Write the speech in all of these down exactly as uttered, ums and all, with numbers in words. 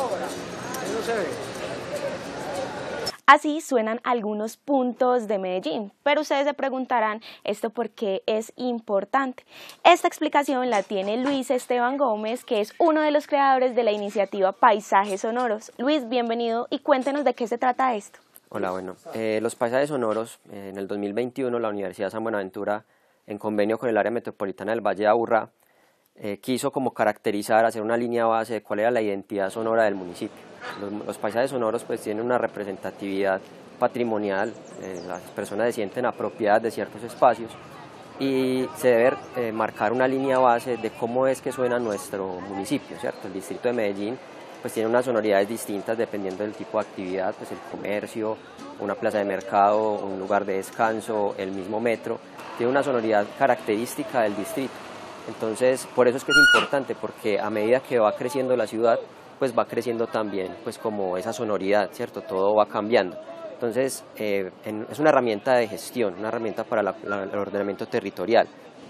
Ahí no se ve. Así suenan algunos puntos de Medellín, pero ustedes se preguntarán esto por qué es importante. Esta explicación la tiene Luis Esteban Gómez, que es uno de los creadores de la iniciativa Paisajes Sonoros. Luis, bienvenido y cuéntenos de qué se trata esto. Hola, bueno, eh, los Paisajes Sonoros, eh, en el dos mil veintiuno la Universidad San Buenaventura, en convenio con el área metropolitana del Valle de Aburrá, eh, quiso como caracterizar, hacer una línea base de cuál era la identidad sonora del municipio. Los, los paisajes sonoros pues tienen una representatividad patrimonial, eh, las personas se sienten apropiadas de ciertos espacios y se debe eh, marcar una línea base de cómo es que suena nuestro municipio, ¿cierto? El distrito de Medellín pues tiene unas sonoridades distintas dependiendo del tipo de actividad, pues el comercio, una plaza de mercado, un lugar de descanso, el mismo metro, tiene una sonoridad característica del distrito. Entonces, por eso es que es importante, porque a medida que va creciendo la ciudad, pues va creciendo también pues como esa sonoridad, ¿cierto? Todo va cambiando. Entonces, eh, en, es una herramienta de gestión, una herramienta para la, la, el ordenamiento territorial.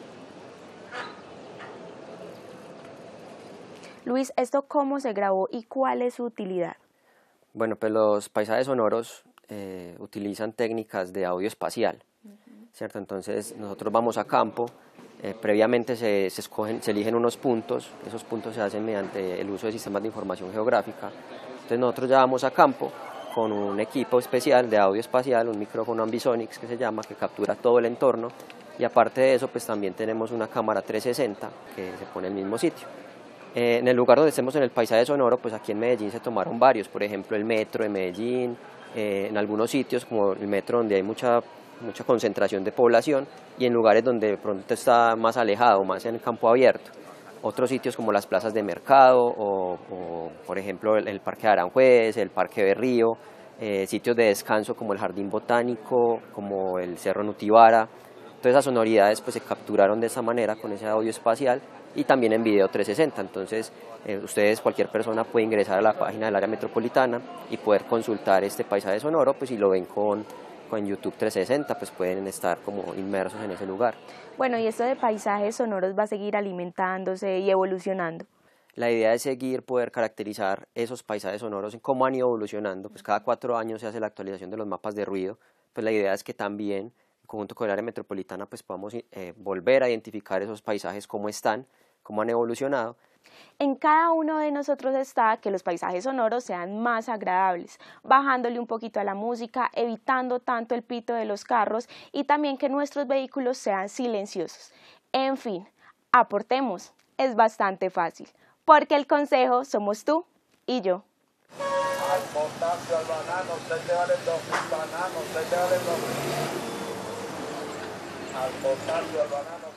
Luis, ¿esto cómo se grabó y cuál es su utilidad? Bueno, pues los paisajes sonoros eh, utilizan técnicas de audio espacial, uh-huh. ¿cierto? Entonces, nosotros vamos a campo. Eh, previamente se, se, escogen, se eligen unos puntos, esos puntos se hacen mediante el uso de sistemas de información geográfica. Entonces nosotros ya vamos a campo con un equipo especial de audio espacial, un micrófono Ambisonics que se llama, que captura todo el entorno, y aparte de eso pues también tenemos una cámara trescientos sesenta que se pone en el mismo sitio. Eh, en el lugar donde estemos en el paisaje sonoro, pues aquí en Medellín se tomaron varios, por ejemplo el metro de Medellín, eh, en algunos sitios como el metro donde hay mucha mucha concentración de población y en lugares donde de pronto está más alejado, más en campo abierto. Otros sitios como las plazas de mercado o, o por ejemplo el, el Parque de Aranjuez, el Parque Berrío, eh, sitios de descanso como el Jardín Botánico, como el Cerro Nutibara. Todas esas sonoridades pues se capturaron de esa manera con ese audio espacial y también en video trescientos sesenta. Entonces eh, ustedes, cualquier persona puede ingresar a la página del área metropolitana y poder consultar este paisaje sonoro, pues si lo ven con en YouTube trescientos sesenta, pues pueden estar como inmersos en ese lugar. Bueno, y esto de paisajes sonoros va a seguir alimentándose y evolucionando. La idea es seguir, poder caracterizar esos paisajes sonoros, cómo han ido evolucionando, pues cada cuatro años se hace la actualización de los mapas de ruido, pues la idea es que también, en conjunto con el área metropolitana, pues podamos eh, volver a identificar esos paisajes, cómo están, cómo han evolucionado. En cada uno de nosotros está que los paisajes sonoros sean más agradables, bajándole un poquito a la música, evitando tanto el pito de los carros y también que nuestros vehículos sean silenciosos. En fin, aportemos, es bastante fácil, porque el consejo somos tú y yo. Al potasio, al banano, seis te valen dos, banano, seis te valen dos. Al potasio, al banano.